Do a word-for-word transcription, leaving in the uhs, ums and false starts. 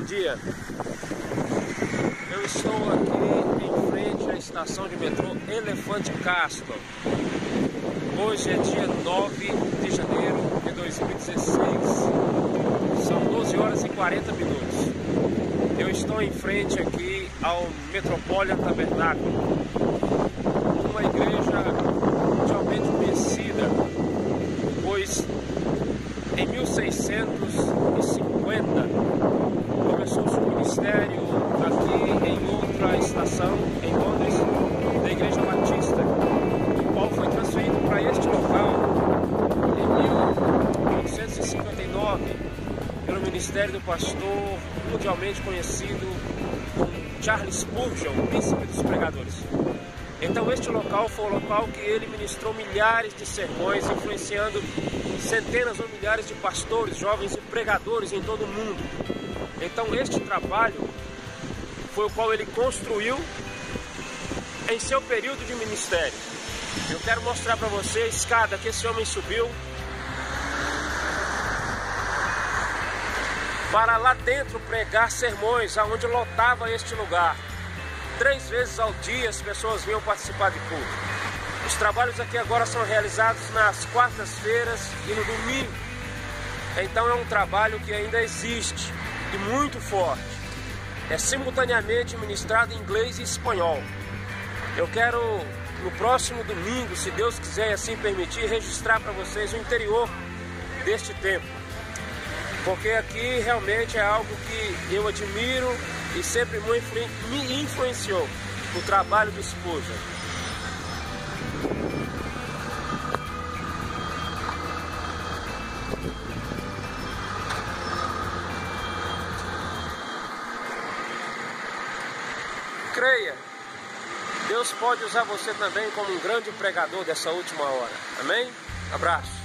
dia. Eu estou aqui em frente à estação de metrô Elefante Castro. Hoje é dia nove de janeiro de dois mil e dezesseis. São doze horas e quarenta minutos. Eu estou em frente aqui ao Metropolitan Tabernáculo, uma igreja mundialmente conhecida, pois em mil seiscentos e cinquenta começou seu ministério aqui em outra estação, em Londres, da Igreja Batista, o qual foi transferido para este local em mil oitocentos e cinquenta e nove pelo ministério do pastor mundialmente conhecido como Charles Spurgeon, o príncipe dos pregadores. Então este local foi o local que ele ministrou milhares de sermões, influenciando centenas ou milhares de pastores, jovens e pregadores em todo o mundo. Então este trabalho foi o qual ele construiu em seu período de ministério. Eu quero mostrar para você a escada que esse homem subiu para lá dentro pregar sermões, aonde lotava este lugar. Três vezes ao dia as pessoas vinham participar de culto. Os trabalhos aqui agora são realizados nas quartas-feiras e no domingo. Então é um trabalho que ainda existe e muito forte. É simultaneamente ministrado em inglês e espanhol. Eu quero, no próximo domingo, se Deus quiser e assim permitir, registrar para vocês o interior deste templo. Porque aqui realmente é algo que eu admiro e sempre me influenciou o trabalho do Spurgeon. Creia, Deus pode usar você também como um grande pregador dessa última hora. Amém? Abraço.